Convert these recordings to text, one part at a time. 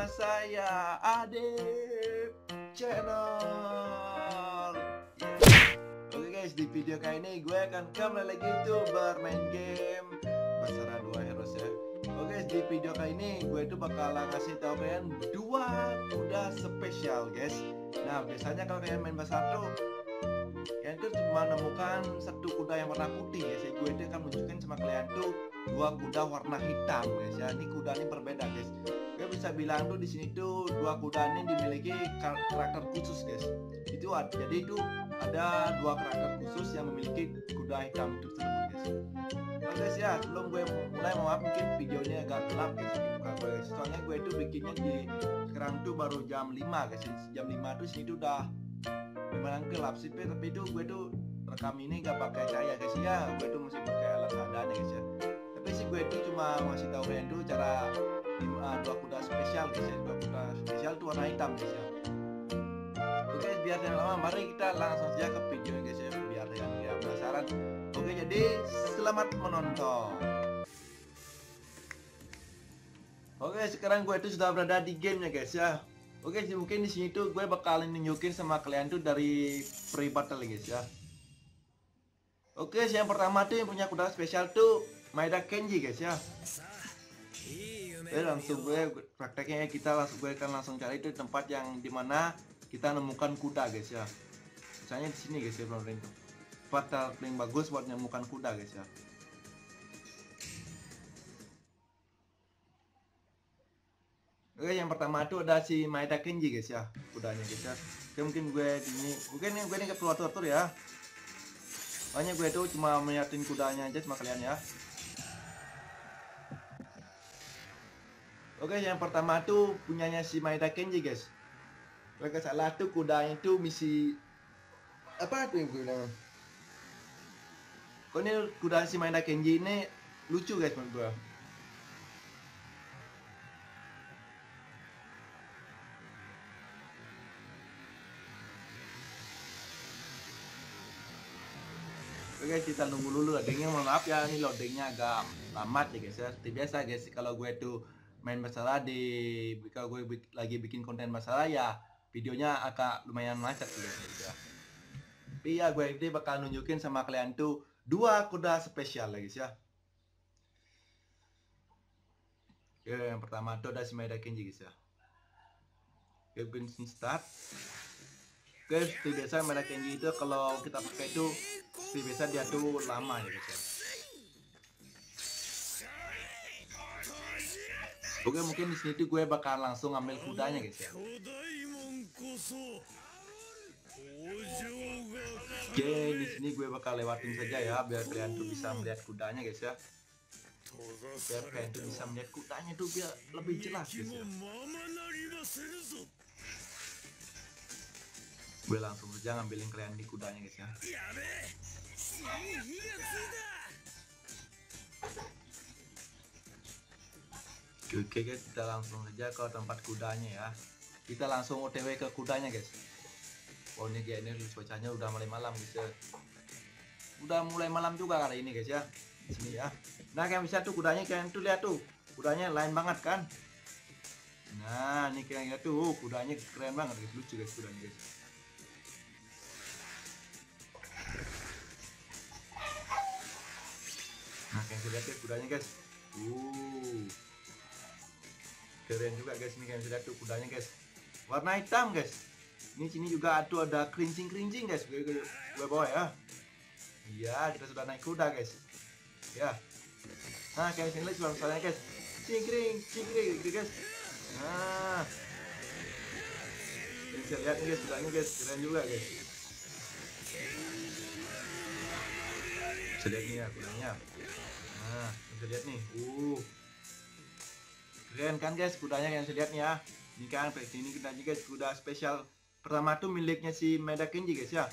saya Adib Channel. Oke guys, di video kali ini gue akan kembali lagi tuh bermain game Basara 2 Heroes ya. Oke guys, di video kali ini gue itu bakalan ngasih tau kalian dua kuda spesial guys. Nah biasanya kalau kalian main Basara tuh kalian tuh cuma menemukan satu kuda yang warna putih ya. Gue itu akan menunjukkan sama kalian tuh dua kuda warna hitam guys ya. Ini kuda ini berbeda guys. Gue bisa bilang tuh di sini tuh dua kuda ini dimiliki karakter khusus guys. Itu jadi itu ada dua karakter khusus yang memiliki kuda hitam itu tersebut guys. Oke guys ya, sebelum gue mulai maaf mungkin videonya agak gelap guys di muka gue guys. Soalnya gue itu bikinnya di sekarang tuh baru jam 5 guys. Jam 5 tuh sini tuh udah memang gelap sih, tapi itu gue tuh rekam ini gak pakai cahaya guys ya. Gue tuh masih pakai alat seadanya guys ya. Tapi sih gue itu cuma ngasih tahu kalian tuh cara dua kuda spesial guys ya. Dua kuda spesial tuh warna hitam guys ya. Oke guys, biar jangan lama, mari kita langsung saja ke video guys ya, biar yang tidak penasaran. Oke, jadi selamat menonton. Oke, sekarang gue itu sudah berada di gamenya guys ya. Oke, mungkin di sini tuh gue bakalan nunjukin sama kalian tuh dari free battle guys ya. Oke, yang pertama tuh yang punya kuda spesial tuh Maeda Kenji guys ya. Langsung gue prakteknya gue akan langsung cari itu tempat yang dimana kita nemukan kuda guys ya. Misalnya di sini guys ya, teman-teman tuh tempat paling bagus buat menemukan kuda guys ya. Oke, yang pertama tuh ada si Maeda Kenji guys ya, kudanya guys ya. Oke, mungkin gue ini ke keluar-keluar ya. Makanya gue tuh cuma melihatin kudanya aja sama kalian ya. Oke, yang pertama tuh punyanya si Maeda Kenji guys. Mereka salah tuh kudanya itu misi apa tuh yang gue bilang? Kok ini kuda si Maeda Kenji ini lucu guys menurut gue. Oke guys, kita nunggu dulu loadingnya. Mohon maaf ya, ini loadingnya agak lama ya guys ya. Seperti biasa guys, kalau gue tuh main masalah kalau gue lagi bikin konten masalah ya videonya agak lumayan macet guys ya. Tapi ya gue ini bakal nunjukin sama kalian tuh dua kuda spesial guys ya. Oke, yang pertama tuh ada si Maeda Kenji guys ya. Oke, bensin start. Guys, seperti biasa Maeda Kenji itu kalau kita pakai itu seperti biasa dia tuh lama ya guys ya. Oke, mungkin di sini tuh gue bakal langsung ambil kudanya guys ya. Oke, di sini gue bakal lewatin saja ya biar kalian tuh bisa melihat kudanya guys ya. Biar kalian tuh bisa melihat kudanya tuh biar lebih jelas guys ya. Gue langsung saja ngambilin kalian di kudanya guys ya. Oke guys, kita langsung saja ke tempat kudanya ya. Kita langsung OTW ke kudanya guys. Oh ini kayak ini cuacanya udah mulai malam guys ya. Udah mulai malam juga kali ini guys ya. Di sini ya. Nah kalian bisa tuh kudanya, kalian tuh lihat tuh kudanya lain banget kan. Nah ini kalian lihat tuh kudanya keren banget guys, lucu guys kudanya guys. Nah kalian bisa lihat tuh kudanya guys. Keren juga guys, ini kalian bisa lihat tuh kudanya guys. Warna hitam guys. Ini sini juga ada kerincing guys. Gue bawa ya. Iya, kita sudah naik kuda guys. Ya. Nah, kalian sini lihat suaranya guys. Cingkring guys. Nah. Kalian bisa lihat nih guys, kudanya guys, keren juga guys. Bisa lihat nih ya kudanya. Nah, bisa lihat nih. Keren kan guys kudanya, kalian bisa lihat nih ya. Ini kan ini kita juga kuda spesial pertama tuh miliknya si Maeda Kenji guys ya.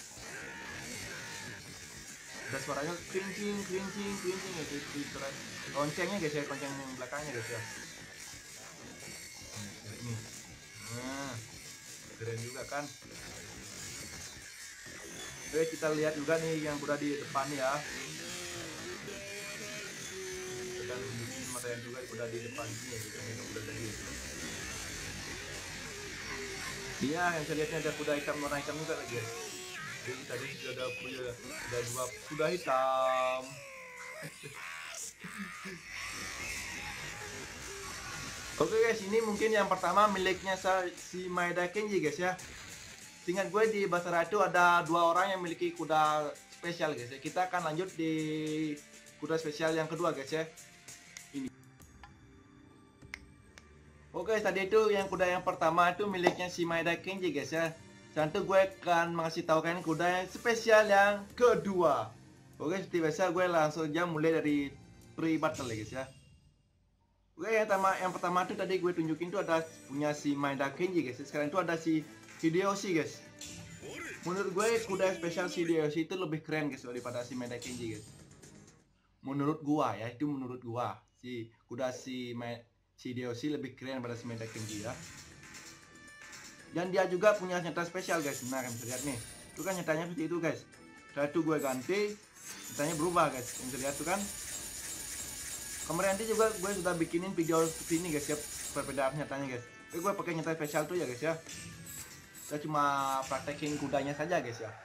Ada suaranya kerincing gitu, loncengnya guys ya, lonceng belakangnya guys ya. Ini. Nah, keren juga kan. Oke, kita lihat juga nih yang kuda di depan ya. Kita tunjukin materi juga kuda di depan sini, kuda tadi. Iya, yang saya lihatnya ada kuda hitam, warna hitam juga lagi guys. Jadi tadi sudah ada dua kuda hitam. Oke guys, ini mungkin yang pertama miliknya si Maeda Kenji guys ya. Seingat gue di Basara itu ada 2 orang yang memiliki kuda spesial guys ya. Kita akan lanjut di kuda spesial yang kedua guys ya. Ini. Oke, tadi itu yang kuda yang pertama itu miliknya si Maeda Kenji guys ya. Sekarang gue akan mengasih tahu kalian kuda yang spesial yang kedua. Oke, seperti biasa gue langsung aja mulai dari pre-battle guys ya. Oke, yang pertama tuh tadi gue tunjukin tuh ada punya si Maeda Kenji guys. Sekarang itu ada si Hideyoshi guys. Menurut gue kuda spesial si Hideyoshi itu lebih keren guys daripada si Maeda Kenji guys. Menurut gua ya, itu menurut gua. Si kuda si Hideyoshi lebih keren daripada si Maeda Kenji ya. Dan dia juga punya senjata spesial guys. Nah, kalian bisa lihat nih. Itu kan nyatanya seperti itu guys. Setelah itu gue ganti, nyatanya berubah guys. Kalian bisa lihat tuh kan. Kemarin nanti juga gue sudah bikinin video seperti ini guys ya, perbedaan nyatanya guys. Tapi gue pakai nyata spesial tuh ya guys ya. Saya cuma praktekin kudanya saja guys ya.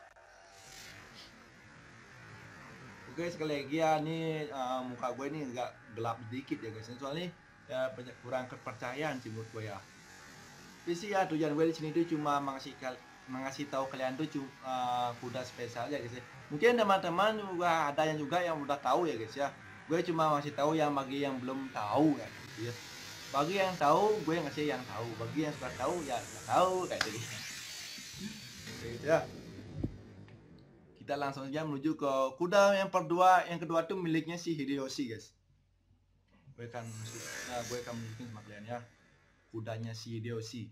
Oke, sekali lagi ya, ini muka gue ini agak gelap sedikit ya guys. Soalnya ya banyak kurang kepercayaan sih menurut gue ya. Tapi sih ya tujuan gue di sini tuh cuma mengasih tahu kalian tuh kuda spesial ya guys ya. Mungkin teman-teman juga ada yang udah tahu ya guys ya. Gue cuma masih tahu yang bagi yang belum tahu ya gitu ya. Bagi yang tahu gue ngasih yang tahu, bagi yang sudah tahu ya sudah tahu kayak gitu ya. Kita langsung aja menuju ke kuda yang kedua tuh miliknya si Hideyoshi guys. Gue akan menunjukin sama kalian ya kudanya si Hideyoshi.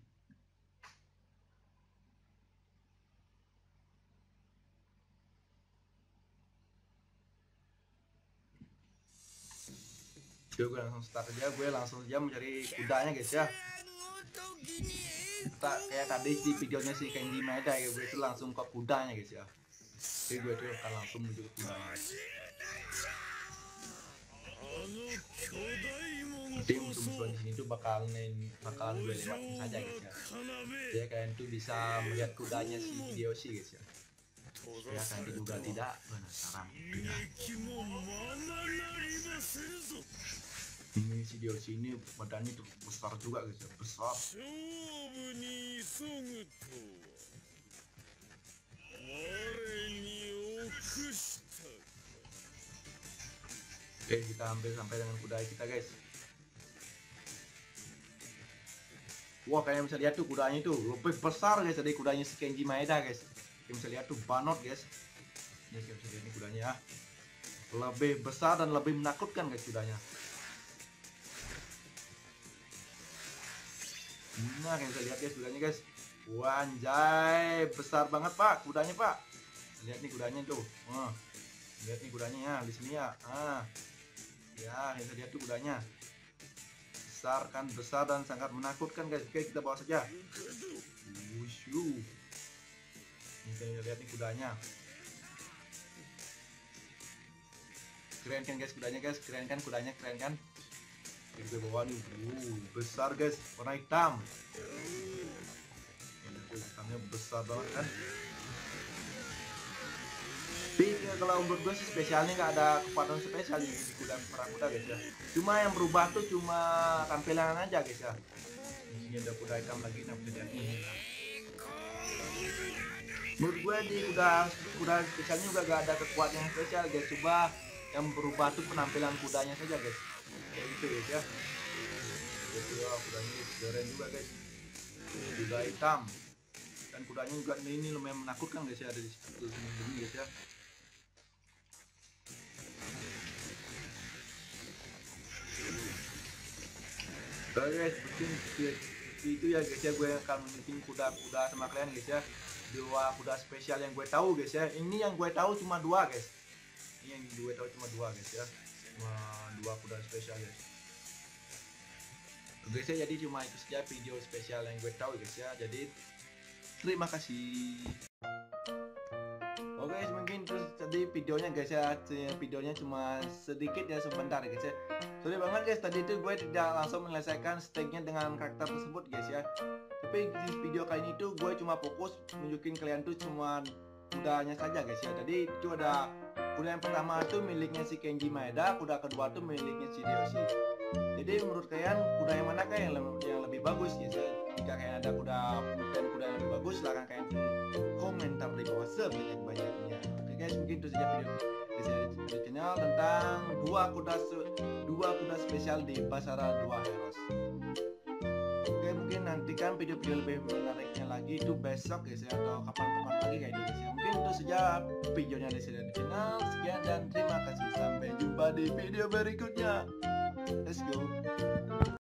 Gue langsung start aja, gue langsung aja mencari kudanya guys ya. Kayak tadi di videonya si Kenji Maeda ya, gue itu langsung ke kudanya guys ya. Jadi gue tuh akan langsung menuju ke kudanya. Nanti musuh-musuh di sini tuh bakalan gue lewatin saja guys ya. Jadi kalian tuh bisa melihat kudanya si Hideyoshi guys ya. Supaya kalian juga tidak penasaran dengan ini si Hideyoshi ini badannya tuh besar juga guys ya, besar. Oke, kita hampir sampai dengan kuda kita guys. Wah, kalian bisa lihat tuh kudanya tuh lebih besar guys dari kudanya si Kenji Maeda guys. Kalian bisa lihat tuh banot guys. Ini kalian bisa lihat nih kudanya ya. Lebih besar dan lebih menakutkan guys kudanya. Nah, kalian bisa lihat guys kudanya guys. Wanjay, besar banget pak kudanya pak. Lihat nih kudanya tuh. Lihat nih kudanya ya di sini ya. Ya, kalian bisa lihat tuh kudanya. Besar dan sangat menakutkan guys. Oke, kita bawa saja. Wushu. Ini kalian lihat nih kudanya. Keren kan guys kudanya guys, keren kan kudanya, keren kan? Kita bawa nih, besar guys, warna hitam. Hitamnya besar banget kan. Tapi kalau menurut gue sih spesialnya nggak ada kekuatan spesial di kuda perang kuda guys ya. Cuma yang berubah tuh cuma tampilan aja guys ya. Ini ada kuda hitam lagi, nah bisa lihat ini. Menurut gue di kuda spesialnya juga gak ada kekuatan yang spesial guys. Coba yang berubah tuh penampilan kudanya saja guys. Kayak gitu guys ya. Jadi ya kudanya keren juga guys. Kuda hitam. Dan kudanya juga ini lumayan menakutkan guys ya, ada di situ sini guys ya. Oke guys, itu ya guys ya, gue akan menunjukin kuda-kuda sama kalian guys ya. 2 kuda spesial yang gue tahu guys ya. Ini yang gue tahu cuma 2 guys. Ini yang gue tahu cuma 2 guys ya. Cuma 2 kuda spesial guys. Oke guys ya, jadi cuma itu saja video spesial yang gue tahu guys ya. Jadi terima kasih. Oke guys, mungkin terus tadi videonya guys ya, videonya cuma sedikit ya, sebentar guys ya. Sorry banget guys, tadi itu gue tidak langsung menyelesaikan stage-nya dengan karakter tersebut guys ya. Tapi di video kali ini tuh gue cuma fokus nunjukin kalian tuh cuma kudanya saja guys ya. Jadi itu ada kuda yang pertama tuh miliknya si Kenji Maeda, kuda kedua tuh miliknya si Ryoshi. Jadi menurut kalian kuda yang mana kayak yang lebih bagus guys ya? Jika kalian ada kuda yang lebih bagus, silahkan kalian komentar di bawah sebanyak-banyaknya. Oke guys, mungkin itu saja video channel tentang dua kuda spesial di Basara 2 Heroes. Oke, mungkin nantikan video-video lebih menariknya lagi itu besok guys ya, atau kapan-kapan lagi kayak gitu guys ya. Mungkin itu saja videonya di channel. Sekian dan terima kasih, sampai jumpa di video berikutnya. Let's go.